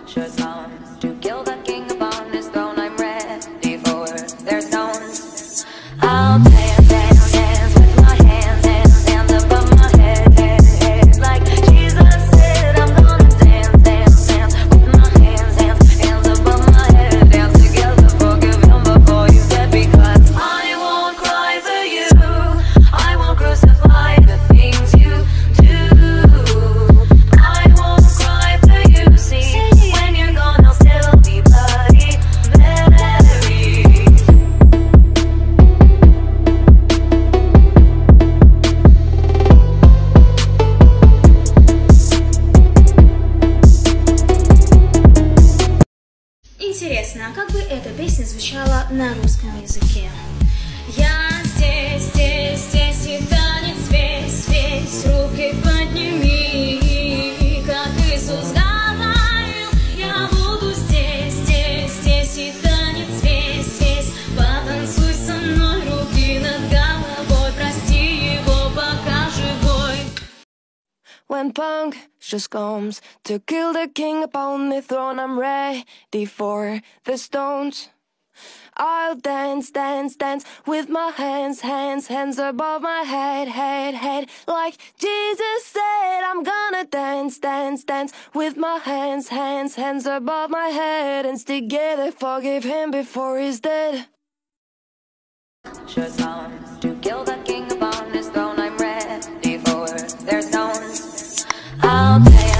Should come to kill the king upon his throne. I'm ready for their stones. I'll dance, dance, dance with my hands, hands, hands above my head, head, head. Like Jesus said, I'm gonna dance, dance, dance with my hands, hands, hands above my head. Dance together, forgive him before he's dead. Because I won't cry for you, I won't crucify the things you do. I won't cry for you, see, when you're gone I'll still be bloody Mary. Интересно, а как бы эта песня звучала на русском языке? Я здесь, здесь, здесь, и танец весь, весь, руки подними, как Иисус говорил. Я буду здесь, здесь, здесь, и танец весь, весь, потанцуй со мной, руки над головой, прости его, пока живой. When punctures comes to kill the king upon the throne, I'm ready for the stones. I'll dance, dance, dance with my hands, hands, hands above my head, head, head. Like Jesus said, I'm gonna dance, dance, dance with my hands, hands, hands above my head. And together forgive him before he's dead. Should come to kill the king upon his throne. I'm ready for their stones. I'll